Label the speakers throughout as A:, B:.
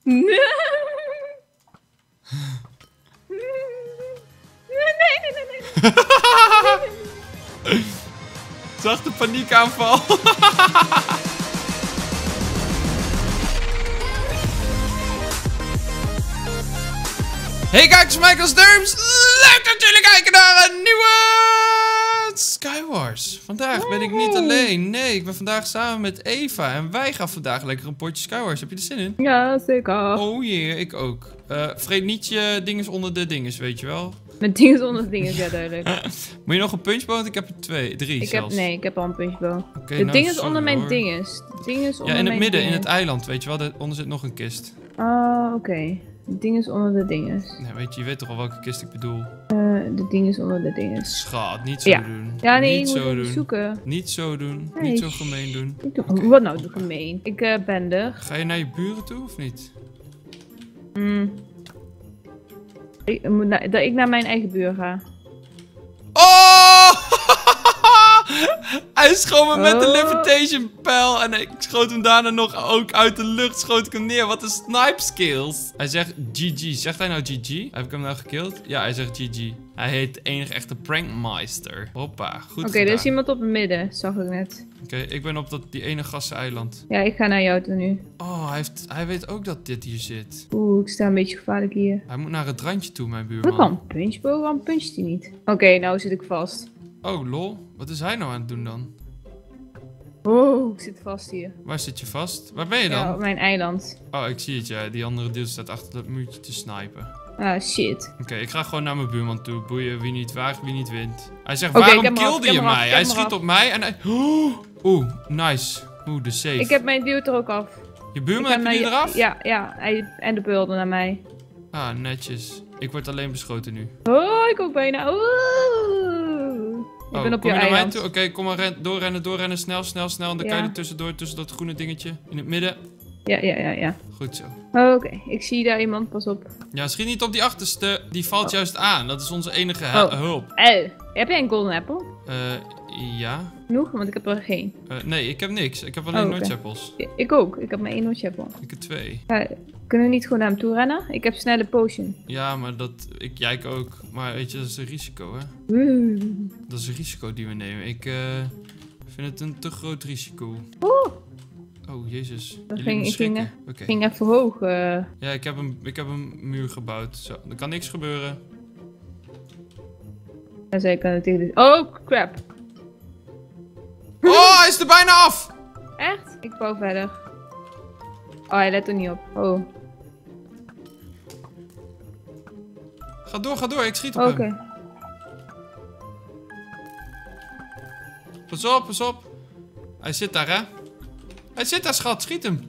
A: Nee.
B: Zachte paniekaanval. Hey kijkers, Michael Sturms. Leuk dat jullie kijken naar een nieuwe Skywars. Vandaag ben ik niet alleen. Nee, ik ben vandaag samen met Eva. En wij gaan vandaag lekker een potje Skywars. Heb je er zin in?
A: Ja, zeker.
B: Oh yeah, ik ook. Vreet niet je dinges onder de dinges, weet je wel.
A: Met dingen onder dingen, ja duidelijk.
B: Moet je nog een punchbow? Want ik heb er drie zelfs.
A: Ik heb al een punchbow.
B: Okay,
A: de
B: nou,
A: dinges
B: sorry,
A: onder mijn
B: hoor.
A: dinges. De dinges onder
B: Ja, in het
A: mijn
B: midden,
A: dinges.
B: in het eiland, weet je wel. Daaronder zit nog een kist.
A: Ah, oké. De dinges onder de dinges.
B: Nee, je weet toch al welke kist ik bedoel.
A: De dinges onder de dinges.
B: Schat, niet zo
A: Ja.
B: doen.
A: Ja, nee,
B: niet
A: ik moet
B: zo
A: even
B: doen.
A: zoeken.
B: Niet zo doen.
A: Nee,
B: Niet zo gemeen doen.
A: Wat nou, doe gemeen. Ik ben er.
B: Ga je naar je buren toe of niet?
A: Dat ik naar mijn eigen buur ga.
B: Oh! Hij schoot me met de
A: Oh.
B: levitation pijl en ik schoot hem daarna nog ook uit de lucht. Schoot ik hem neer. Wat een snipe skills. Hij zegt GG. Zegt hij nou GG? Heb ik hem nou gekilld? Ja, hij zegt GG. Hij heet de enige echte prankmeister. Hoppa, goed
A: Oké,
B: gedaan.
A: er is iemand op het midden, zag ik net.
B: Oké, ik ben op die ene gasseneiland.
A: Ja, ik ga naar jou toe nu.
B: Oh, hij weet ook dat dit hier zit.
A: Oeh, ik sta een beetje gevaarlijk hier.
B: Hij moet naar het randje toe, mijn
A: Wat
B: buurman.
A: kan een punchbow? Waarom puncht hij niet? Oké, nou zit ik vast.
B: Oh, lol. Wat is hij nou aan het doen dan?
A: Oh, ik zit vast hier.
B: Waar zit je vast? Waar ben je dan?
A: Ja, op mijn eiland.
B: Oh, ik zie het, ja. Die andere deel staat achter dat muurtje te snipen.
A: Ah, shit.
B: Oké, ik ga gewoon naar mijn buurman toe. Boeien, wie niet waagt, wie niet wint. Hij zegt,
A: Oké, ik
B: waarom
A: heb hem af,
B: kilde
A: ik
B: je
A: heb hem af,
B: mij?
A: ik
B: Hij
A: heb hem
B: schiet
A: af.
B: op mij en hij... Oeh, nice. Oeh, de safe.
A: Ik heb mijn duwt er ook af.
B: Je buurman,
A: Ik
B: heb
A: ga
B: je die
A: naar
B: eraf?
A: Ja, hij en de beulde naar mij.
B: Ah, netjes. Ik word alleen beschoten nu.
A: Oh, ik ook bijna. Oeh. Ik ben op
B: kom
A: je
B: je naar mij
A: eiland.
B: toe? Oké, kom maar doorrennen. Snel. En dan kan je er tussendoor, tussen dat groene dingetje. In het midden.
A: Ja.
B: Goed zo.
A: Oké, ik zie daar iemand, pas op.
B: Ja, schiet niet op die achterste. Die valt juist aan. Dat is onze enige hulp.
A: Heb jij een golden apple?
B: Ja.
A: Genoeg, want ik heb er geen.
B: Nee, ik heb niks. Ik heb alleen
A: oké.
B: Noordchappels.
A: Ik ook, ik heb maar 1 Notch apple.
B: Ik heb 2.
A: Ja, kunnen we niet gewoon naar hem toe rennen? Ik heb snelle potion.
B: Ja, maar jij ook. Maar weet je, dat is een risico, hè?
A: Oeh.
B: Dat is een risico die we nemen. Ik vind het een te groot risico.
A: Oeh.
B: Oh, jezus.
A: Dat
B: Je liet me
A: ik
B: schrikken. Oké.
A: ging even hoog.
B: Ja, ik heb een muur gebouwd. Zo, er kan niks gebeuren.
A: En zij kan het tegen de... Oh, crap.
B: Oh, hij is er bijna af!
A: Echt? Ik bouw verder. Oh, hij let er niet op. Oh.
B: Ga door. Ik schiet op
A: Oké.
B: hem. Pas op. Hij zit daar, hè? Hij zit daar, schat. Schiet hem.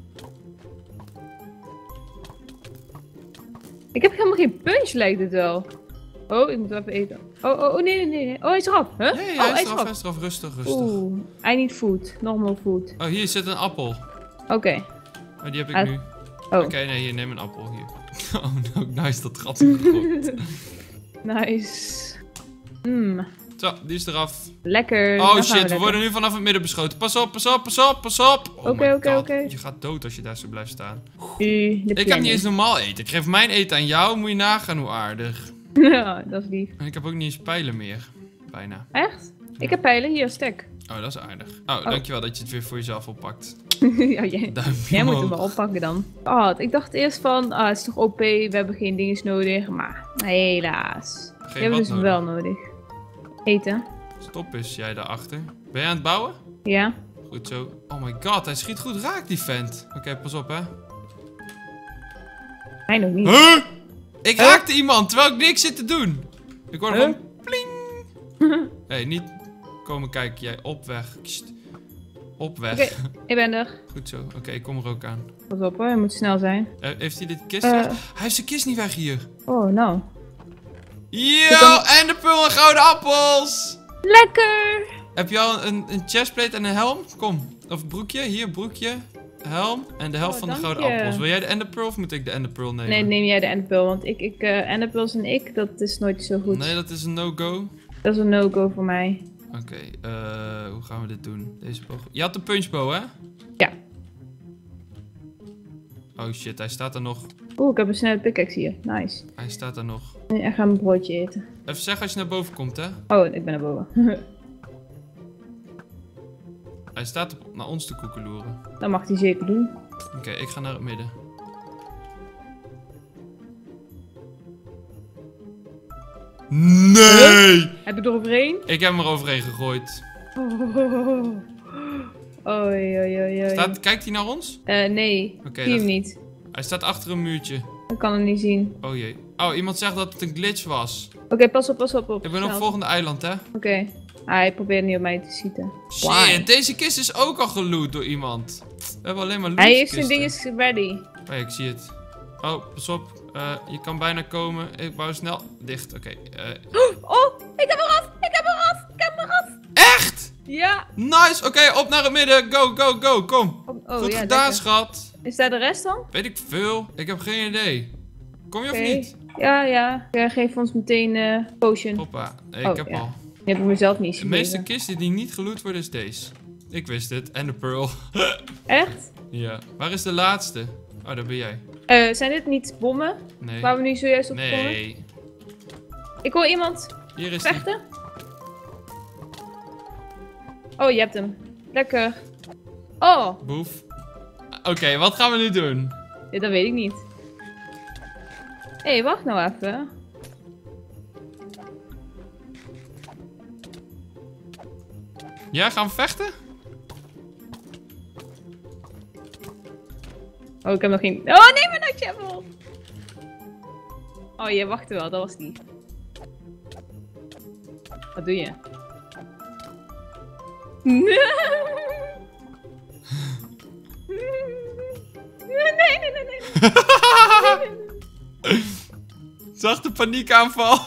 A: Ik heb helemaal geen punch, lijkt het wel. Oh, ik moet even eten. Oh, nee. Oh, hij is eraf. Huh?
B: Ja,
A: Oh,
B: hij is eraf. Rustig.
A: Oeh, I need food. Normal food.
B: Oh, hier zit een appel.
A: Oké.
B: Oh, die heb ik
A: Ah,
B: nu.
A: Oh,
B: Oké, nee, hier, neem een appel. Hier. Oh, no, nice, dat gat gegooid.
A: nice.
B: Zo, die is eraf.
A: Lekker.
B: Oh
A: Dan gaan
B: shit, we
A: lekker.
B: worden nu vanaf het midden beschoten. Pas op. Oh
A: Oké,
B: my
A: oké,
B: God.
A: oké.
B: Je gaat dood als je daar zo blijft staan.
A: De
B: Ik heb niet eens normaal eten. Ik geef mijn eten aan jou, moet je nagaan hoe aardig.
A: Ja, dat is lief.
B: En ik heb ook niet eens pijlen meer. Bijna.
A: Echt? Ik heb pijlen. Hier, stek.
B: Oh, dat is aardig. Oh, dankjewel dat je het weer voor jezelf oppakt.
A: ja, jij
B: Duimpje
A: moet hem
B: omhoog.
A: wel oppakken dan. Oh, ik dacht eerst van, het is toch OP, we hebben geen dinges nodig. Maar helaas. We
B: Geen
A: hebben
B: wat
A: dus
B: nodig.
A: wel nodig. Eten.
B: Stop eens, jij daarachter. Ben je aan het bouwen?
A: Ja.
B: Goed zo. Oh my god, hij schiet goed raak, die vent. Oké, pas op, hè.
A: Mij nog niet.
B: Huh? Ik raakte iemand, terwijl ik niks zit te doen. Ik hoorde gewoon pling. Hé, niet komen kijken, jij. Op weg. Kst. Op weg.
A: Oké, ik ben er.
B: Goed zo. Oké, ik kom er ook aan.
A: Pas op hoor, je moet snel zijn.
B: Heeft hij dit kist weg? Hij heeft zijn kist niet weg hier.
A: Oh, nou.
B: Yo, en de pul en gouden appels.
A: Lekker!
B: Heb je al een chestplate en een helm? Kom. Of broekje. Hier, broekje. Helm. En de helft van de
A: dank
B: gouden
A: je.
B: appels. Wil jij de ender pearl of moet ik de ender pearl nemen?
A: Nee, neem jij de enderpearl, want enderpearls en ik, dat is nooit zo goed.
B: Nee, dat is een no-go.
A: Dat is een no-go voor mij.
B: Oké, hoe gaan we dit doen? Deze boog. Je had de punchbow, hè?
A: Ja.
B: Oh shit, hij staat er nog.
A: Oeh, ik heb een snelle pickaxe hier. Nice.
B: Hij staat er nog.
A: Ik ga mijn broodje eten.
B: Even zeggen als je naar boven komt, hè.
A: Oh, ik ben naar boven.
B: Hij staat naar ons te koekeloeren.
A: Dat mag hij zeker doen.
B: Oké, ik ga naar het midden. Nee!
A: Heb je er overheen?
B: Ik heb hem er overheen gegooid.
A: Oei, oei, oei, oei.
B: Kijkt hij naar ons?
A: Nee,
B: Oké,
A: zie hem niet.
B: Hij staat achter een muurtje.
A: Ik kan hem niet zien.
B: Oh jee. Oh, iemand zegt dat het een glitch was.
A: Oké, pas op, pas op.
B: Ik ben op het
A: Snel.
B: volgende eiland, hè.
A: Oké. Hij probeert niet op mij te schieten.
B: Shit, deze kist is ook al geloot door iemand. We hebben alleen maar loot.
A: Hij heeft zijn ding ready.
B: Oh ja, ik zie het. Oh, pas op. Je kan bijna komen. Ik bouw snel dicht. Oké.
A: Oh, ik heb eraf! Ik heb eraf! Ik heb eraf!
B: Echt?
A: Ja!
B: Nice. Oké, op naar het midden. Go, go, go. Kom.
A: Oh,
B: Goed
A: ja,
B: gedaan,
A: lekker.
B: schat.
A: Is daar de rest dan?
B: Weet ik veel. Ik heb geen idee. Kom je of
A: Oké.
B: niet?
A: Ja, ja. Ja, geef ons meteen potion.
B: Hoppa. Ik
A: Oh,
B: heb
A: ja.
B: al.
A: Die heb ik mezelf niet
B: De
A: gegeven.
B: meeste kisten die niet geloot worden is deze. Ik wist het. En de pearl.
A: Echt?
B: Ja. Waar is de laatste? Oh, daar ben jij.
A: Zijn dit niet bommen?
B: Nee.
A: Waar we nu zojuist op komen?
B: Nee.
A: Ik hoor iemand
B: Hier is die.
A: vechten. Oh, je hebt hem. Lekker. Oh,
B: Boef. Oké, wat gaan we nu doen?
A: dit, dat weet ik niet. Hé, wacht nou even.
B: Ja, gaan we vechten?
A: Oh, ik heb nog geen... Oh, nee, mijn nutje. Oh, je wachtte wel. Dat was die. Wat doe je? Nee, nee, nee, nee.
B: Zachte paniekaanval.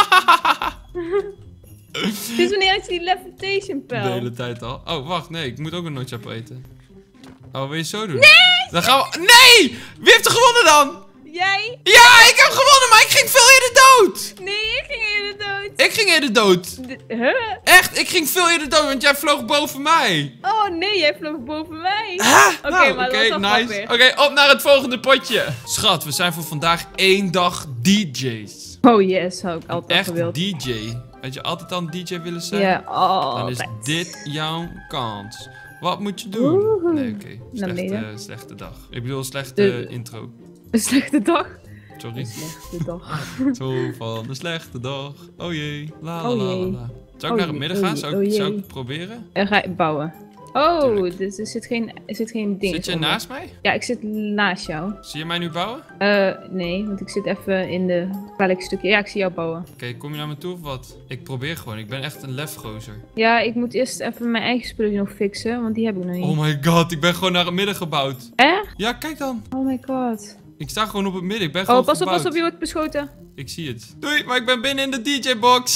A: Dit is wanneer ik die levitation
B: De
A: pijl.
B: hele tijd al. Oh, wacht. Nee, ik moet ook een notchap eten. Oh, wil je het zo doen? Nee! Dan gaan we... Nee! Wie heeft er gewonnen dan?
A: Jij?
B: Ja, ik heb gewonnen, maar ik ging veel eerder dood.
A: Nee, ik ging eerder dood.
B: Ik ging eerder dood.
A: Huh?
B: Echt, ik ging veel eerder dood, want jij vloog boven mij.
A: Oh nee, jij vloog boven mij.
B: Oké,
A: Oké, maar dat was wel
B: nice.
A: grappig.
B: Oké, op naar het volgende potje. Schat, we zijn voor vandaag 1 dag DJ's.
A: Oh yes, had ik altijd
B: Echt
A: gewild.
B: DJ. Had je altijd al een DJ willen zijn?
A: Ja, oh.
B: Dan is dit jouw kans. Wat moet je doen?
A: Woehoe.
B: Nee, oké.
A: Naar
B: Slechte dag. Ik bedoel, slechte
A: De-
B: intro.
A: Een slechte dag.
B: Sorry.
A: Een slechte dag.
B: Zo van een slechte dag. Oh jee. La la
A: Oh
B: la la
A: jee.
B: la. Zou ik
A: Oh
B: naar het
A: jee,
B: midden
A: oh
B: gaan?
A: jee,
B: Zou
A: oh
B: ik
A: jee.
B: het proberen?
A: En ga je bouwen. Oh,
B: Tuurlijk.
A: dus er zit geen ding.
B: Zit je
A: onder.
B: naast mij?
A: Ja, ik zit naast jou.
B: Zie je mij nu bouwen?
A: Nee, want ik zit even in de welk stukje. Ja, ik zie jou bouwen.
B: Oké, kom je naar me toe of wat? Ik probeer gewoon. Ik ben echt een lefgozer.
A: Ja, ik moet eerst even mijn eigen spullen nog fixen, want die heb ik nog niet.
B: Oh my god, ik ben gewoon naar het midden gebouwd.
A: Echt?
B: Ja, kijk dan.
A: Oh my god.
B: Ik sta gewoon op het midden. Ik ben gewoon
A: Oh, pas op,
B: gebouwd.
A: je wordt beschoten.
B: Ik zie het. Doei, maar ik ben binnen in de DJ-box.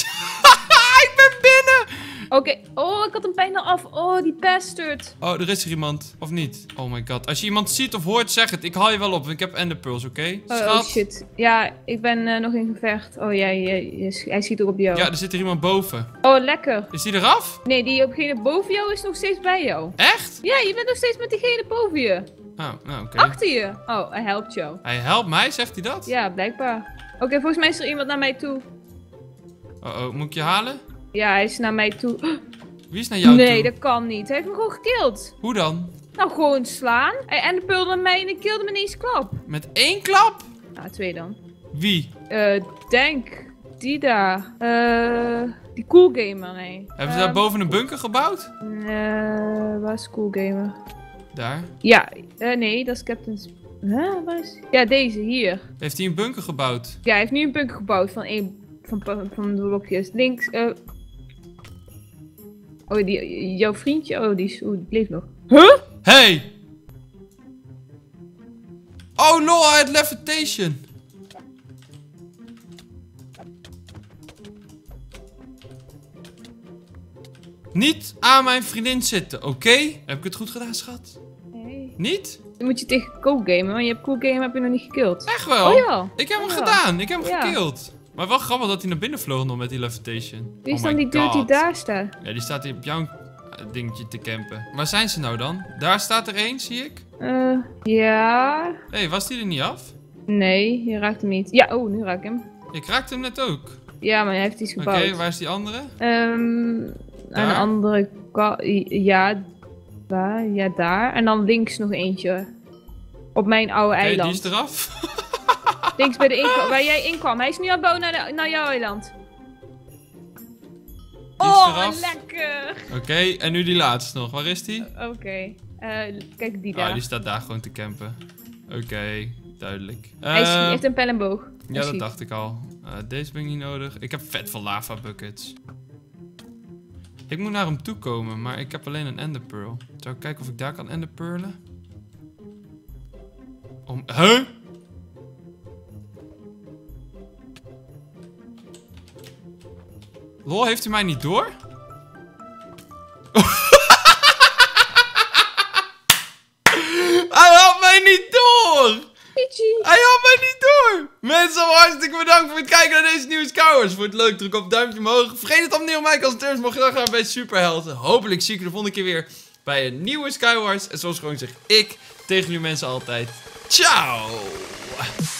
B: Ik ben binnen.
A: Oké. Oh, ik had hem bijna af. Oh, die bastard.
B: Oh, er is er iemand. Of niet? Oh my god. Als je iemand ziet of hoort, zeg het. Ik haal je wel op, want ik heb enderpearls, oké?
A: Oh,
B: Schat.
A: shit. Ja, ik ben nog in gevecht. Oh, hij schiet ook op jou.
B: Ja, er zit er iemand boven.
A: Oh, lekker.
B: Is die eraf?
A: Nee, diegene boven jou is nog steeds bij jou.
B: Echt?
A: Ja, je bent nog steeds met diegene boven je.
B: Oh, nou oké.
A: Achter je. Oh, hij helpt jou.
B: Hij helpt mij, zegt hij dat?
A: Ja, blijkbaar. Oké, volgens mij is er iemand naar mij toe.
B: Oh, moet ik je halen?
A: Ja, hij is naar mij toe.
B: Wie is naar jou
A: Nee,
B: toe?
A: dat kan niet. Hij heeft me gewoon gekild.
B: Hoe dan?
A: Nou, gewoon slaan. En de pulde mij en ik kilde me ineens klap.
B: Met 1 klap?
A: Nou, 2 dan.
B: Wie?
A: Denk. Die daar. Die Cool Gamer, nee.
B: Hebben ze daar boven een bunker gebouwd?
A: Waar is Cool Gamer?
B: Daar.
A: Ja, nee, dat is Captain's... Huh? Waar is... Ja, deze, hier.
B: Heeft hij een bunker gebouwd?
A: Ja, hij heeft nu een bunker gebouwd van de blokjes. Links, Oh, jouw vriendje? Oh, die leeft nog. Huh?
B: Hey! Oh lol, hij had levitation. Niet aan mijn vriendin zitten, oké? Heb ik het goed gedaan, schat?
A: Nee.
B: Niet?
A: Dan moet je tegen Cool Gamer, want je hebt Cool Gamer heb je nog niet gekild.
B: Echt wel?
A: Oh ja.
B: Ik heb hem
A: Ja.
B: gedaan, ik heb hem
A: Ja.
B: gekild. Maar wel grappig dat hij naar binnen vloog nog met die levitation.
A: Wie is
B: Oh
A: dan
B: my
A: die dude die
B: God.
A: daar staat?
B: Ja, die staat hier op jouw dingetje te campen. Waar zijn ze nou dan? Daar staat er één, zie ik.
A: Ja.
B: Hé, was die er niet af?
A: Nee, je raakt hem niet. Ja, oh, nu raak ik hem.
B: Ik raakte hem net ook.
A: Ja, maar hij heeft iets
B: Oké,
A: gebouwd.
B: waar is die andere?
A: Aan de andere kant. Ja, waar? Ja, daar. En dan links nog eentje. Op mijn oude
B: Oké,
A: eiland.
B: die is eraf.
A: Links bij de waar jij inkwam. Hij is nu aan het bouwen naar jouw eiland.
B: Die is
A: Oh,
B: eraf.
A: lekker!
B: Oké, en nu die laatste nog. Waar is die?
A: Oké. Kijk, die
B: Ah,
A: daar.
B: die staat daar gewoon te campen. Oké, duidelijk.
A: Hij heeft een pijl en boog.
B: Ja, dat dacht ik al. Deze ben ik niet nodig. Ik heb vet veel lava buckets. Ik moet naar hem toe komen, maar ik heb alleen een ender pearl. Zou ik kijken of ik daar kan ender pearlen? Huh? Lol, heeft u mij niet door? Hij had mij niet door! Hij had mij niet door! Mensen, hartstikke bedankt voor het kijken naar deze nieuwe Skywars. Vond je het leuk? Druk op het duimpje omhoog. Vergeet het opnieuw om mij als terms mocht je graag gaan bij Superhelden. Hopelijk zie ik je de volgende keer weer bij een nieuwe Skywars. En zoals gewoon zeg ik tegen jullie mensen altijd. Ciao!